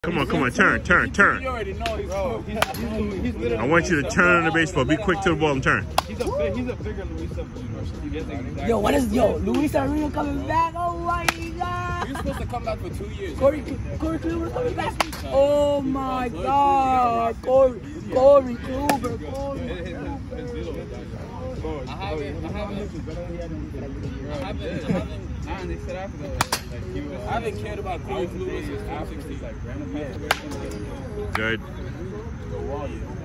Come on, turn. You already know he's literally. I want you to turn on the baseball. Be quick to the ball and turn. He's a bigger Luis Severino. Yo, what is Luis Severino coming back? Oh my God! You're supposed to come back for 2 years. Corey Kluber coming back. Oh my God! Corey Kluber. I haven't cared about Corey Kluber since 2016. Good.